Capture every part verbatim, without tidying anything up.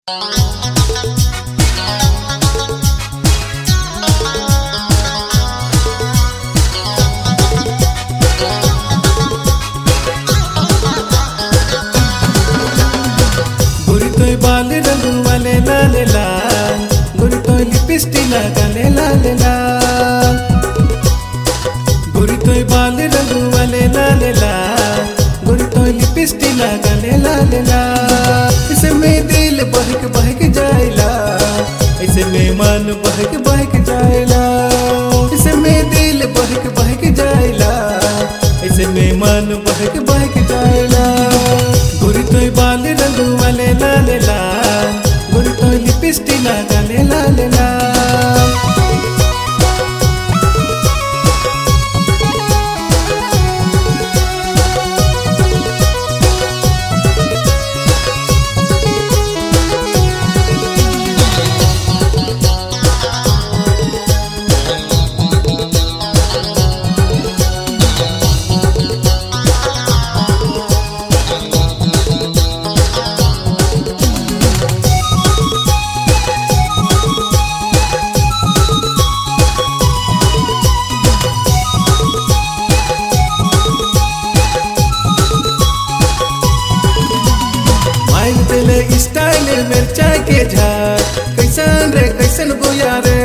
गुरितोय बाल रंग वाले लाले लाल, गुरितोय लिपस्टिक लगाले लाले लाल। गुरितोय बाल रंग वाले लाले लाल, गुरितोय लिपस्टिक लगाले लाले लाल। इसे में दिल बहक बहक जाएला, इसे में मन बहक बहक जाएला। इसे में दिल बहक बहक जाएला, इसे में मन बहक बहक जाएला। गुरितोय बाल रंग वाले लाले लाल, गुरितोय लिपस्टिक लगाले लाले लाल। स्टाइल मिर्चा के झाड़, कैसन रे कैसन गोया रे।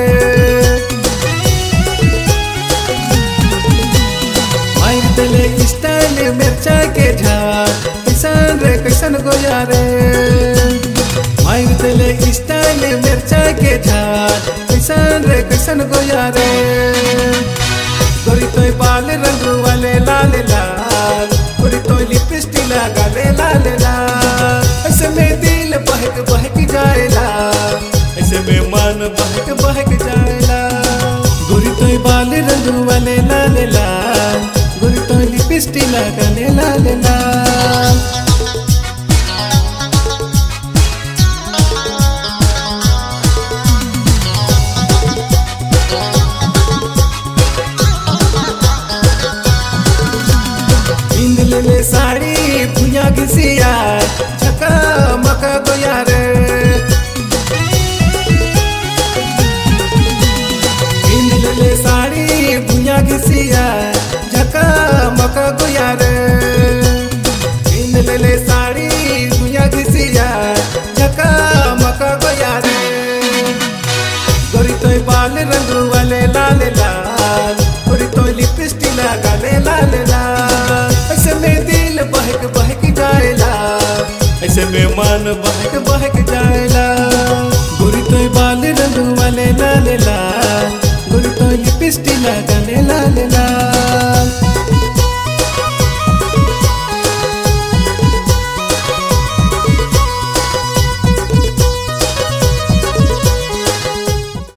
मार दिले स्टाइल मिर्चा के झाड़, कैसन रे कैसन गोया रे। मार दिले स्टाइल मिर्चा के झाड़, कैसन रे कैसन गोया रे। गुरितोय बाल रंग वाले लाल लाल, गुरितोय लिपस्टिक लगाले लाल लाल। ऐसे में दिल बहक बहक जाएला, ऐसे में मन बहक बहक जाएला। गुरितोय बाल रंग वाले लाल लाल, गुरितोय लिपस्टिक लगाले लाल लाल। ले साड़ी भुया घिसिया, झका मका गोया रे। इंद ले साड़ी भुया घिसिया, झका मका गोया रे। इंद ले साड़ी भुया घिसिया, झका मका गोया रे। गुरितोय बाल रंग वाले लाल लाल, गुरितोय लिपस्टिक लगाले लाल लाल। ऐसे में दिल बहक बहक जाएला, ऐसे में मन बहक बहक जाएला। गुरितोय बाल रंग वाले लाल लाल, गुरितोय लिपस्टिक लगाले लाल लाल।